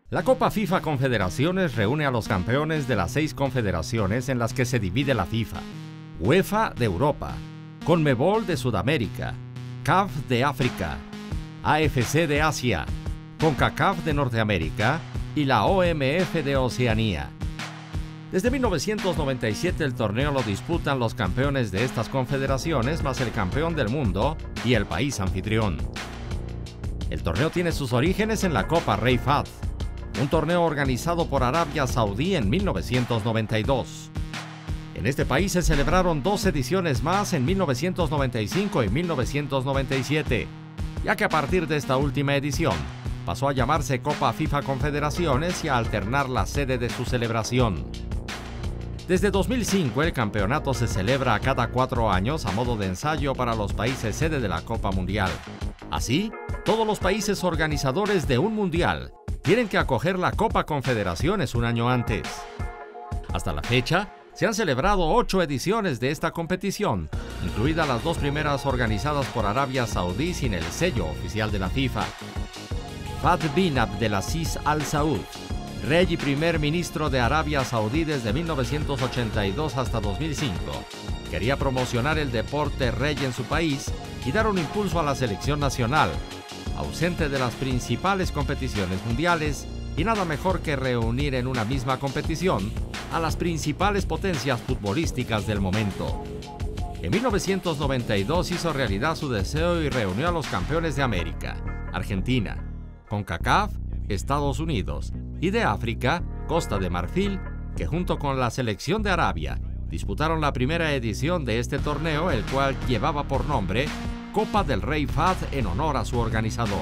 La Copa FIFA Confederaciones reúne a los campeones de las 6 confederaciones en las que se divide la FIFA: UEFA de Europa, CONMEBOL de Sudamérica, CAF de África, AFC de Asia, CONCACAF de Norteamérica y la OMF de Oceanía. Desde 1997 el torneo lo disputan los campeones de estas confederaciones más el campeón del mundo y el país anfitrión. El torneo tiene sus orígenes en la Copa Rey Fahd, un torneo organizado por Arabia Saudí en 1992. En este país se celebraron 2 ediciones más en 1995 y 1997, ya que a partir de esta última edición pasó a llamarse Copa FIFA Confederaciones y a alternar la sede de su celebración. Desde 2005 el campeonato se celebra cada 4 años a modo de ensayo para los países sede de la Copa Mundial. Así, todos los países organizadores de un mundial tienen que acoger la Copa Confederaciones un año antes. Hasta la fecha, se han celebrado 8 ediciones de esta competición, incluidas las 2 primeras organizadas por Arabia Saudí sin el sello oficial de la FIFA. Fahd bin Abdelaziz Al Saud, rey y primer ministro de Arabia Saudí desde 1982 hasta 2005, quería promocionar el deporte rey en su país y dar un impulso a la selección nacional, ausente de las principales competiciones mundiales, y nada mejor que reunir en una misma competición a las principales potencias futbolísticas del momento. En 1992 hizo realidad su deseo y reunió a los campeones de América, Argentina, CONCACAF, Estados Unidos, y de África, Costa de Marfil, que junto con la selección de Arabia disputaron la primera edición de este torneo, el cual llevaba por nombre Copa del Rey Fahd en honor a su organizador.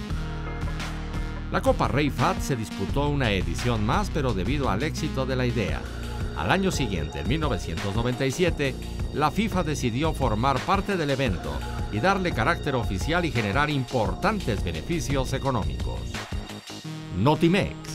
La Copa Rey Fahd se disputó una edición más, pero debido al éxito de la idea, al año siguiente, en 1997, la FIFA decidió formar parte del evento y darle carácter oficial y generar importantes beneficios económicos. Notimex.